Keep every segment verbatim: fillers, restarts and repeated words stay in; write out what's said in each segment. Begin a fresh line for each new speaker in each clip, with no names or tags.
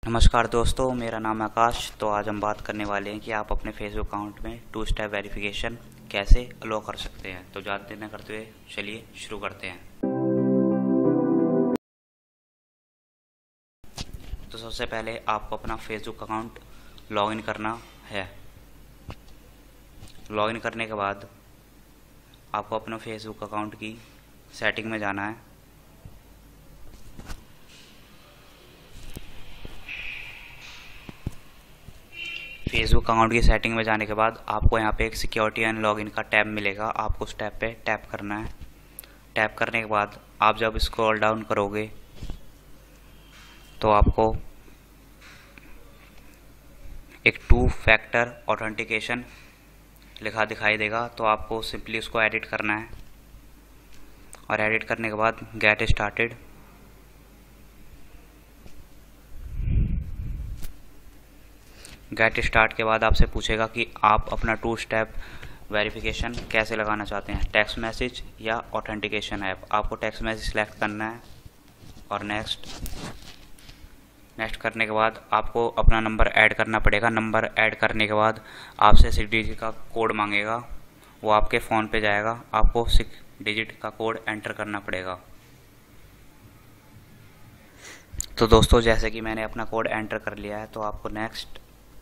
नमस्कार दोस्तों, मेरा नाम है आकाश। तो आज हम बात करने वाले हैं कि आप अपने फेसबुक अकाउंट में टू स्टेप वेरिफिकेशन कैसे अलो कर सकते हैं। तो ज़्यादा देर न करते हुए चलिए शुरू करते हैं। तो सबसे पहले आपको अपना फेसबुक अकाउंट लॉगिन करना है। लॉगिन करने के बाद आपको अपना फेसबुक अकाउंट की सेटिंग में जाना है। फेसबुक अकाउंट की सेटिंग में जाने के बाद आपको यहाँ पे एक सिक्योरिटी एंड लॉगिन का टैब मिलेगा। आपको उस टैब पे टैप करना है। टैप करने के बाद आप जब स्क्रॉल डाउन करोगे तो आपको एक टू फैक्टर ऑथेंटिकेशन लिखा दिखाई देगा। तो आपको सिंपली उसको एडिट करना है और एडिट करने के बाद गेट स्टार्टेड। गेट स्टार्ट के बाद आपसे पूछेगा कि आप अपना टू स्टेप वेरिफिकेशन कैसे लगाना चाहते हैं, टेक्स्ट मैसेज या ऑथेंटिकेशन ऐप। आपको टेक्स्ट मैसेज सेलेक्ट करना है और नेक्स्ट नेक्स्ट करने के बाद आपको अपना नंबर ऐड करना पड़ेगा। नंबर ऐड करने के बाद आपसे सिक्स डिजिट का कोड मांगेगा, वो आपके फ़ोन पे जाएगा। आपको सिक्स डिजिट का कोड एंटर करना पड़ेगा। तो दोस्तों, जैसे कि मैंने अपना कोड एंटर कर लिया है, तो आपको नेक्स्ट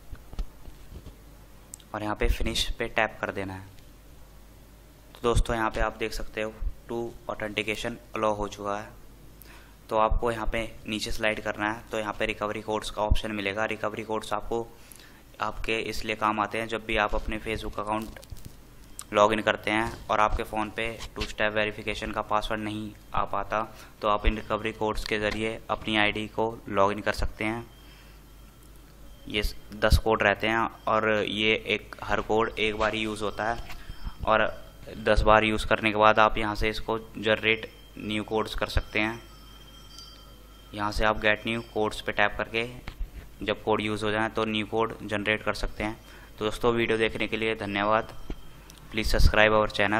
और यहाँ पे फिनिश पे टैप कर देना है। तो दोस्तों, यहाँ पे आप देख सकते हो टू ऑथेंटिकेशन अलो हो चुका है। तो आपको यहाँ पे नीचे स्लाइड करना है। तो यहाँ पे रिकवरी कोड्स का ऑप्शन मिलेगा। रिकवरी कोड्स आपको आपके इसलिए काम आते हैं जब भी आप अपने फेसबुक अकाउंट लॉगिन करते हैं और आपके फ़ोन पे टू स्टेप वेरिफिकेशन का पासवर्ड नहीं आ पाता, तो आप इन रिकवरी कोड्स के ज़रिए अपनी आईडी को लॉगिन कर सकते हैं। ये दस कोड रहते हैं और ये एक हर कोड एक बार ही यूज़ होता है और दस बार यूज़ करने के बाद आप यहाँ से इसको जनरेट न्यू कोड्स कर सकते हैं। यहाँ से आप गेट न्यू कोड्स पे टैप करके जब कोड यूज़ हो जाए तो न्यू कोड जनरेट कर सकते हैं। तो दोस्तों, वीडियो देखने के लिए धन्यवाद। Please subscribe our channel.